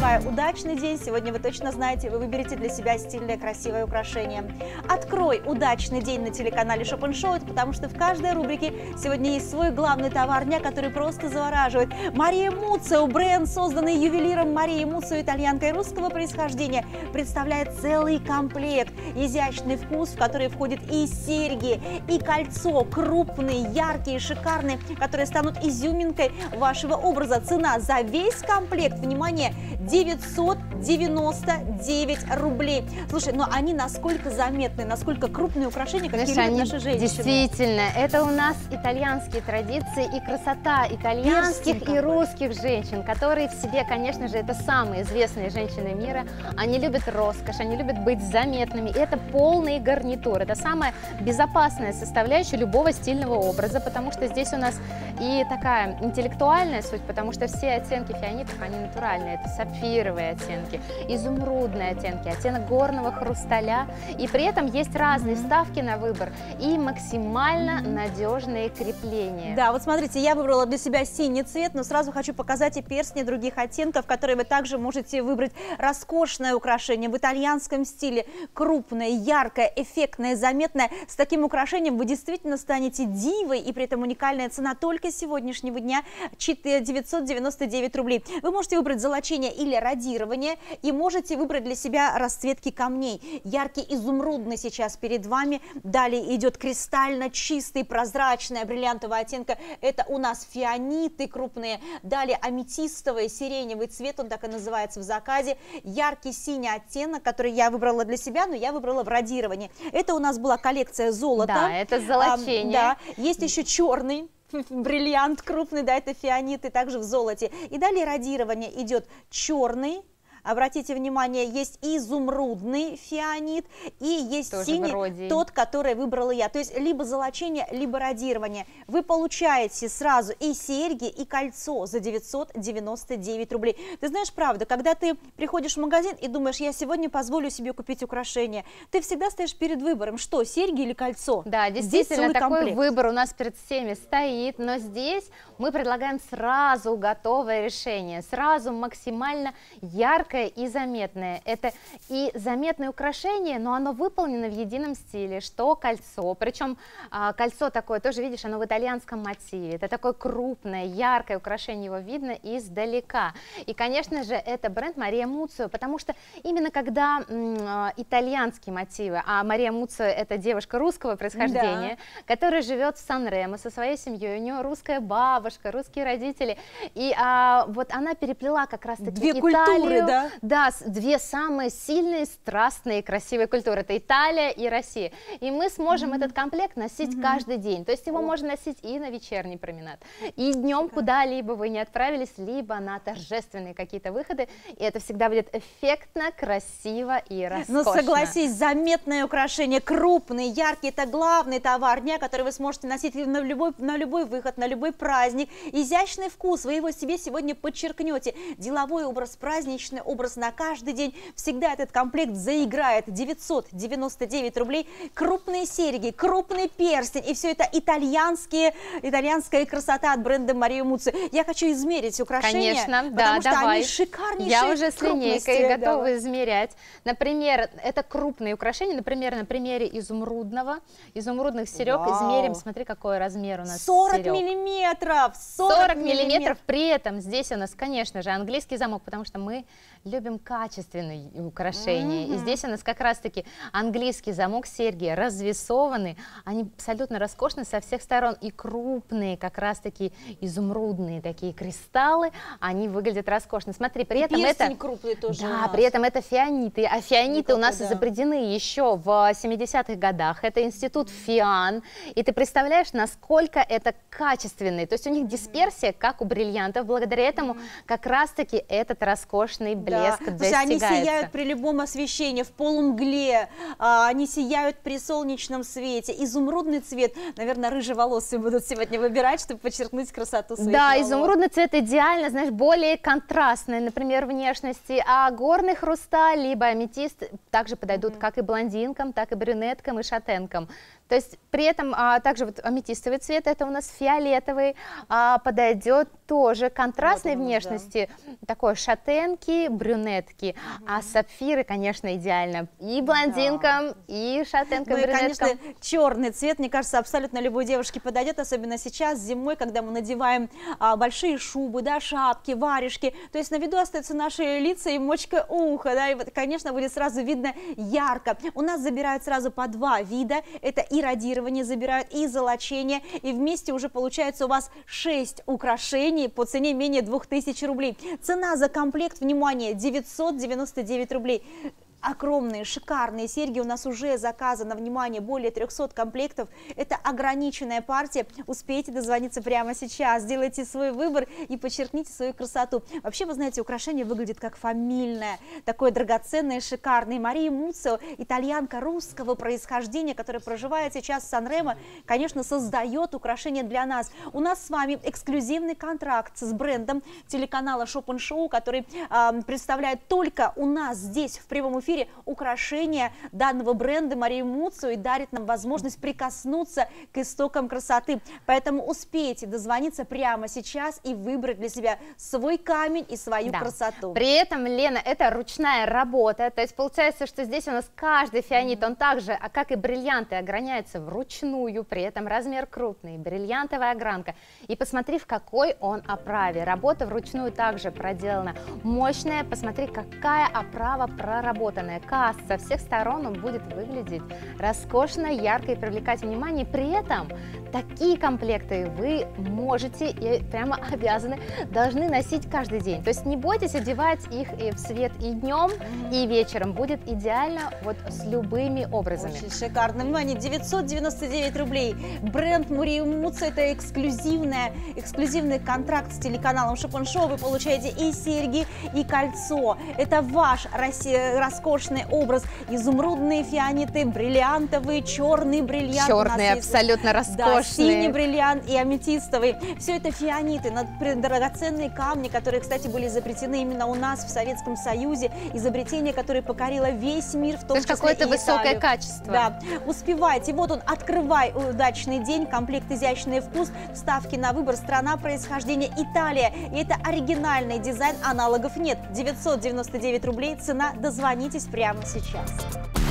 желаю удачный день. Сегодня вы точно знаете, вы выберете для себя стильное, красивое украшение. Открой удачный день на телеканале Shop & Show, потому что в каждой рубрике сегодня есть свой главный товар дня, который просто завораживает. Мария Муццо, бренд, созданный ювелиром Марией Муццо, итальянкой русского происхождения, представляет целый комплект. Изящный вкус, в который входит и серьги, и кольцо, крупные, яркие, шикарные, которые станут изюминкой вашего образа. Цена за весь комплект, внимание, 999 рублей. Слушай, но они насколько заметные, насколько крупные украшения, какие любят наши женщины. Действительно, это у нас итальянские традиции и красота итальянских и русских женщин, которые в себе, конечно же, это самые известные женщины мира. Они любят роскошь, они любят быть заметными. И это полный гарнитур. Это самая безопасная составляющая любого стильного образа, потому что здесь у нас и такая интеллектуальная суть, потому что все оттенки фианитов, они натуральные. Это сапфировые оттенки, изумрудные оттенки, оттенок горного хрусталя. И при этом есть разные вставки на выбор и максимально надежные крепления. Да, вот смотрите, я выбрала для себя синий цвет, но сразу хочу показать и перстни других оттенков, которые вы также можете выбрать. Роскошное украшение в итальянском стиле, крупное, яркое, эффектное, заметное. С таким украшением вы действительно станете дивой, и при этом уникальная цена только с сегодняшнего дня 999 рублей. Вы можете выбрать золочение или радирование, и можете выбрать для себя расцветки камней. Яркий изумрудный сейчас перед вами, далее идет кристально чистый, прозрачный, бриллиантового оттенка. Это у нас фианиты крупные, далее аметистовый, сиреневый цвет, он так и называется в заказе. Яркий синий оттенок, который я выбрала для себя, но я выбрала в радировании. Это у нас была коллекция золота. Да, это золочение. Да, есть еще черный бриллиант крупный, да, это фианиты, также в золоте. И далее радирование идет черный. Обратите внимание, есть изумрудный фианит и есть тоже синий, тот, который выбрала я. То есть либо золочение, либо радирование. Вы получаете сразу и серьги, и кольцо за 999 рублей. Ты знаешь, правда, когда ты приходишь в магазин и думаешь, я сегодня позволю себе купить украшение, ты всегда стоишь перед выбором, что, серьги или кольцо? Да, действительно, такой выбор у нас перед всеми стоит, но здесь мы предлагаем сразу готовое решение, сразу максимально яркое и заметное. Это и заметное украшение, но оно выполнено в едином стиле, что кольцо. Причем кольцо такое, тоже видишь, оно в итальянском мотиве. Это такое крупное, яркое украшение, его видно издалека. И, конечно же, это бренд Мария Муццо, потому что именно когда итальянские мотивы, а Мария Муццо это девушка русского происхождения, которая живет в Сан-Ремо со своей семьей, у нее русская бабушка, русские родители, и вот она переплела как раз-таки Италию, культуры, да? Да, две самые сильные, страстные, красивые культуры. Это Италия и Россия. И мы сможем этот комплект носить каждый день. То есть его можно носить и на вечерний променад, и днем куда-либо вы не отправились, либо на торжественные какие-то выходы. И это всегда будет эффектно, красиво и роскошно. Ну, согласись, заметное украшение, крупный, яркий, это главный товар дня, который вы сможете носить на любой выход, на любой праздник. Изящный вкус, вы его себе сегодня подчеркнете. Деловой образ, праздничный образ на каждый день. Всегда этот комплект заиграет. 999 рублей. Крупные серьги, крупный перстень. И все это итальянская красота от бренда Мария Муццо. Я хочу измерить украшения. Конечно, потому что давай. они шикарнейшие. Я уже с линейкой готова измерять. Например, это крупные украшения. Например, на примере изумрудных серег измерим. Смотри, какой размер у нас 40 серег. миллиметров. 40 миллиметров. При этом здесь у нас, конечно же, английский замок, потому что мы любим качественные украшения. И здесь у нас как раз-таки английский замок, серьги развесованы. Они абсолютно роскошны со всех сторон. И крупные, как раз-таки изумрудные такие кристаллы, они выглядят роскошно. Смотри, при этом это... крупный тоже. Да, при этом это фианиты. А фианиты у нас изобретены еще в 70-х годах. Это институт ФИАН. И ты представляешь, насколько это качественный. То есть у них дисперсия, как у бриллиантов. Благодаря этому как раз-таки этот роскошный блеск достигается. Они сияют при любом освещении, в полумгле, они сияют при солнечном свете. Изумрудный цвет, наверное, рыжеволосые будут сегодня выбирать, чтобы подчеркнуть красоту своих волос. Изумрудный цвет идеально, знаешь, более контрастный, например, внешности. А горный хрусталь, либо аметист также подойдут как и блондинкам, так и брюнеткам и шатенкам. То есть при этом также вот аметистовый цвет, это у нас фиолетовый, подойдет тоже контрастной внешности, да. Такой шатенки, брюнетки, а сапфиры, конечно, идеально и блондинкам, да. И шатенкам, брюнеткам. И, конечно, черный цвет, мне кажется, абсолютно любой девушке подойдет, особенно сейчас, зимой, когда мы надеваем большие шубы, да, шапки, варежки, то есть на виду остаются наши лица и мочка уха, да, и вот, конечно, будет сразу видно ярко. У нас забирают сразу по 2 вида, это и радирование забирают, и золочение, и вместе уже получается у вас 6 украшений по цене менее 2000 рублей. Цена за комплект, внимание, 999 рублей. Огромные, шикарные серьги у нас уже заказано, внимание, более 300 комплектов. Это ограниченная партия. Успейте дозвониться прямо сейчас, сделайте свой выбор и подчеркните свою красоту. Вообще, вы знаете, украшение выглядит как фамильное, такое драгоценное, шикарное. Мария Муцио, итальянка русского происхождения, которая проживает сейчас в Сан-Ремо, конечно, создает украшения для нас. У нас с вами эксклюзивный контракт с брендом телеканала Shop & Show, который представляет только у нас здесь в прямом эфире украшения данного бренда Марии Муцио и дарит нам возможность прикоснуться к истокам красоты. Поэтому успейте дозвониться прямо сейчас и выбрать для себя свой камень и свою красоту. При этом, Лена, это ручная работа, то есть получается, что здесь у нас каждый фианит, он также, как и бриллианты, ограняется вручную, при этом размер крупный, бриллиантовая огранка. И посмотри, в какой он оправе. Работа вручную также проделана мощная, посмотри, какая оправа проработана. Каст со всех сторон, он будет выглядеть роскошно, ярко и привлекать внимание. При этом такие комплекты вы можете и прямо обязаны, должны носить каждый день. То есть не бойтесь одевать их и в свет и днем, и вечером. Будет идеально вот с любыми образами. Очень шикарно. Внимание, 999 рублей. Бренд Марии Муцио, это эксклюзивный контракт с телеканалом Shop & Show. Вы получаете и серьги, и кольцо. Это ваш роскошный образ. Изумрудные фианиты, бриллиантовые, черный бриллиант. Черные, абсолютно роскошные. Да, синий бриллиант и аметистовый. Все это фианиты, драгоценные камни, которые, кстати, были изобретены именно у нас в Советском Союзе. Изобретение, которое покорило весь мир, в том числе какое-то высокое качество. Да. Успевайте. Вот он, открывай удачный день, комплект изящный вкус, вставки на выбор, страна происхождения Италия. И это оригинальный дизайн, аналогов нет. 999 рублей цена, дозвонитесь прямо сейчас.